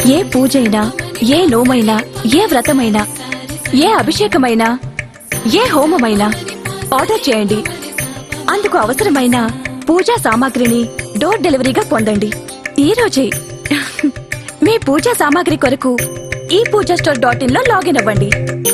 ఏ పూజైనా, ఏ నోమైనా, ఏ వ్రతమైనా, ఏ అభిషేకమైనా, ఏ హోమమైనా ఆర్డర్ చేయండి. అందుకు అవసరమైన పూజా సామాగ్రిని డోర్ డెలివరీగా పొందండి. ఈ రోజే మీ పూజా సామాగ్రి కొరకు ePoojaStore.in లో లాగిన్ అవ్వండి.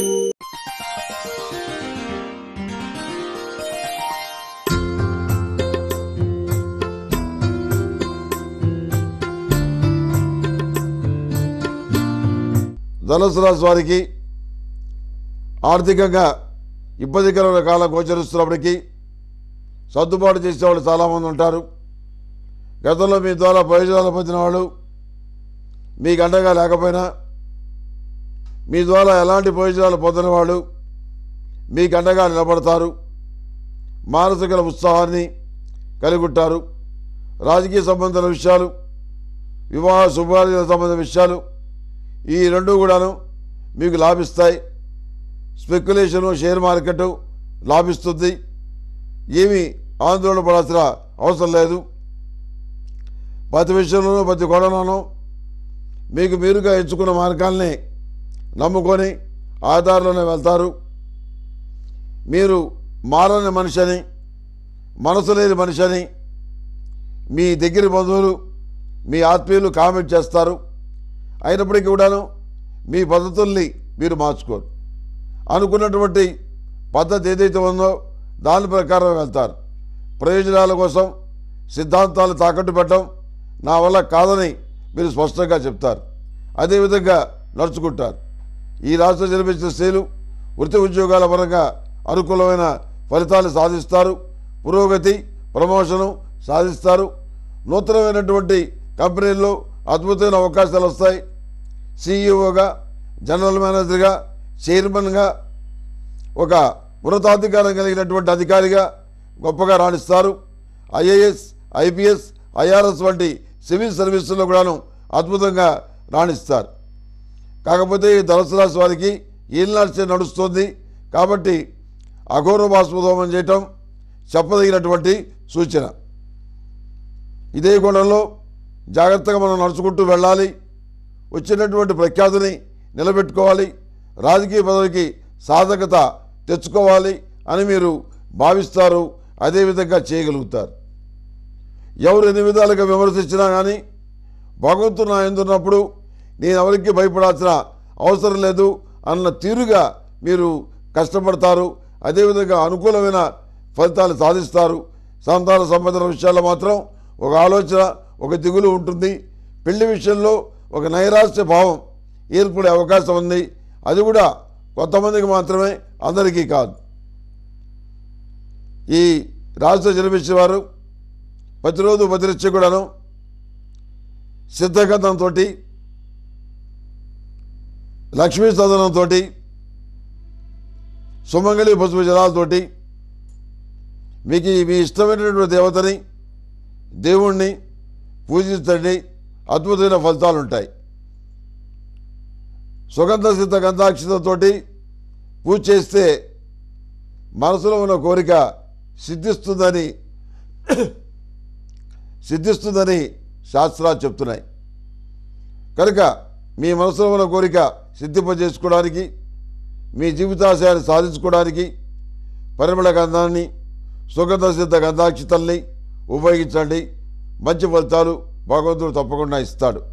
ధనుసు రాశి వారికి ఆర్థికంగా ఇబ్బందికరమైన కాలం గోచరిస్తున్నప్పటికీ సర్దుబాటు చేసేవాళ్ళు చాలామంది ఉంటారు. గతంలో మీ ద్వారా ప్రయోజనాలు పొందిన వాళ్ళు మీకు అండగా లేకపోయినా మీ ద్వారా ఎలాంటి ప్రయోజనాలు పొందిన వాళ్ళు మీకు అండగా నిలబడతారు. మానసిక ఉత్సాహాన్ని కలిగి ఉంటారు. రాజకీయ సంబంధించిన విషయాలు, వివాహ శుభార్యాలకు సంబంధించిన విషయాలు ఈ రెండు కూడాను మీకు లాభిస్తాయి. స్పెక్యులేషను, షేర్ మార్కెట్ లాభిస్తుంది. ఏమీ ఆందోళన పడాల్సిన అవసరం లేదు. ప్రతి విషయంలోనూ ప్రతి కోణంలోనూ మీకు మీరుగా ఎంచుకున్న మార్గాల్ని నమ్ముకొని ఆధారంలోనే వెళ్తారు. మీరు మారని మనిషి అని, మనసు లేని మనిషి అని మీ దగ్గర బంధువులు, మీ ఆత్మీయులు కామెంట్ చేస్తారు. అయినప్పటికీ కూడాను మీ పద్ధతుల్ని మీరు మార్చుకోరు. అనుకున్నటువంటి పద్ధతి ఏదైతే ఉందో దాని ప్రకారం వెళ్తారు. ప్రయోజనాల కోసం సిద్ధాంతాలు తాకట్టు పెట్టడం నా వల్ల కాదని మీరు స్పష్టంగా చెప్తారు. అదేవిధంగా నడుచుకుంటారు. ఈ రాష్ట్రం జన్మించిన స్త్రీలు వృత్తి ఉద్యోగాల పరంగా అనుకూలమైన ఫలితాలు సాధిస్తారు. పురోగతి, ప్రమోషను సాధిస్తారు. నూతనమైనటువంటి కంపెనీల్లో అద్భుతమైన అవకాశాలు వస్తాయి. సీఈఓగా, జనరల్ మేనేజర్గా, చైర్మన్గా, ఒక ఉన్నతాధికారం కలిగినటువంటి అధికారిగా గొప్పగా రాణిస్తారు. ఐఏఎస్, ఐపీఎస్, ఐఆర్ఎస్ వంటి సివిల్ సర్వీసుల్లో కూడాను అద్భుతంగా రాణిస్తారు. కాకపోతే ఈ ధనుసు రాశి వారికి ఈనాడ్చే నడుస్తుంది కాబట్టి అఘోరభాస్మదోమం చేయటం చెప్పదగినటువంటి సూచన. ఇదే కోణంలో జాగ్రత్తగా మనం నడుచుకుంటూ వెళ్ళాలి. వచ్చినటువంటి ప్రఖ్యాతిని నిలబెట్టుకోవాలి. రాజకీయ పదవికి సాధకత తెచ్చుకోవాలి అని మీరు భావిస్తారు. అదేవిధంగా చేయగలుగుతారు. ఎవరు ఎన్ని విధాలుగా విమర్శించినా కానీ భగవంతుడు నా యందున్నప్పుడు నేను ఎవరికి భయపడాల్సిన అవసరం లేదు అన్న తీరుగా మీరు కష్టపడతారు. అదేవిధంగా అనుకూలమైన ఫలితాలు సాధిస్తారు. సంతాన సంబంధం విషయాల్లో మాత్రం ఒక ఆలోచన, ఒక దిగులు ఉంటుంది. పెళ్లి విషయంలో ఒక నైరాశ్య భావం ఏర్పడే అవకాశం ఉంది. అది కూడా కొంతమందికి మాత్రమే, అందరికీ కాదు. ఈ రాశిలో జన్మించిన వారు ప్రతిరోజు ప్రతినిత్యం కూడాను సిద్ధగంధంతో, లక్ష్మీ సదనంతో, సుమంగళి పసుపు జలాలతోటి మీకు మీ ఇష్టమైనటువంటి దేవతని, దేవుణ్ణి పూజించండి. అద్భుతమైన ఫలితాలు ఉంటాయి. సుగంధ సిద్ధ గంధాక్షతతో పూజ చేస్తే మనసులో ఉన్న కోరిక సిద్ధిస్తుందని శాస్త్రాలు చెప్తున్నాయి. కనుక మీ మనసులో ఉన్న కోరిక సిద్ధింపజేసుకోవడానికి, మీ జీవితాశయాన్ని సాధించుకోవడానికి పరిమళ గంధాన్ని, సుగంధ సిద్ధ గంధాక్షతల్ని ఉపయోగించండి. మంచి ఫలితాలు భగవంతుడు తప్పకుండా ఇస్తాడు.